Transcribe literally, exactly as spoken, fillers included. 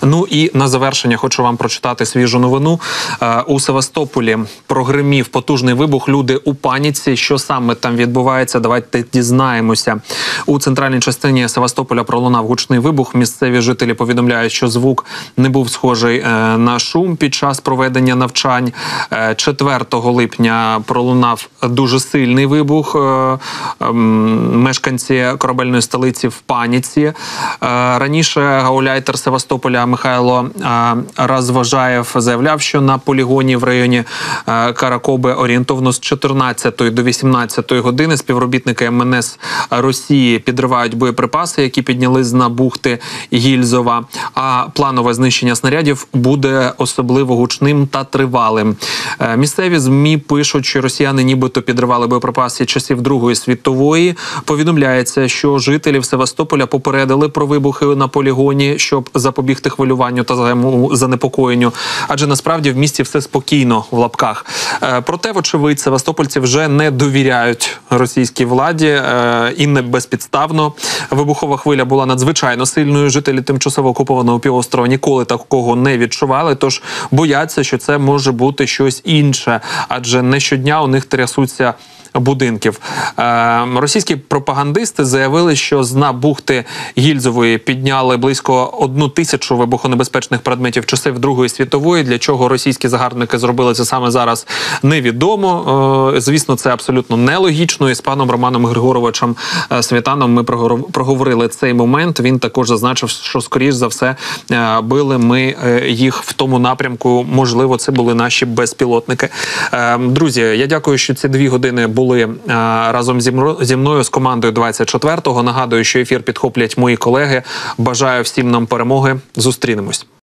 Ну і на завершення хочу вам прочитати свіжу новину. У Севастополі прогримів потужний вибух, люди у паніці. Що саме там відбувається, давайте дізнаємося. У центральній частині Севастополя пролунав гучний вибух. Місцеві жителі повідомляють, що звук не був схожий на шум під час проведення навчань. четвертого липня пролунав дуже сильний вибух. Мешканці корабельної столиці в паніці. Раніше гауляйтер Севастополя Михайло Розважаєв заявляв, що на полігоні в районі Каракоби орієнтовно з чотирнадцятої до вісімнадцятої години співробітники ем ен ес Росії підривають боєприпаси, які підняли з дна бухти Гільзова, а планове знищення снарядів буде особливо гучним та тривалим. Місцеві ЗМІ пишуть, що росіяни нібито підривали боєприпаси часів Другої світової. Повідомляється, що жителів Севастополя попередили про вибухи на полігоні, щоб запобігти хвилюванню та занепокоєнню. Адже насправді в місті все спокійно, в лапках. Проте, вочевидь, севастопольці вже не довіряють російській владі і не безпідставно. Вибухова хвиля була надзвичайно сильною. Жителі тимчасово окупованого півострова ніколи такого не відчували, тож бояться, що це може бути щось інше. Адже не щодня у них трясуться будинків. Е, російські пропагандисти заявили, що з дна бухти Гільзової підняли близько одну тисячу вибухонебезпечних предметів часів Другої світової. Для чого російські загарбники зробили це саме зараз, невідомо. Е, звісно, це абсолютно нелогічно. І з паном Романом Григоровичем Світаном ми проговорили цей момент. Він також зазначив, що, скоріш за все, били ми їх в тому напрямку. Можливо, це були наші безпілотники. Е, друзі, я дякую, що ці дві години були а, разом зі мною, з командою двадцять четвертого. Нагадую, що ефір підхоплять мої колеги. Бажаю всім нам перемоги. Зустрінемось.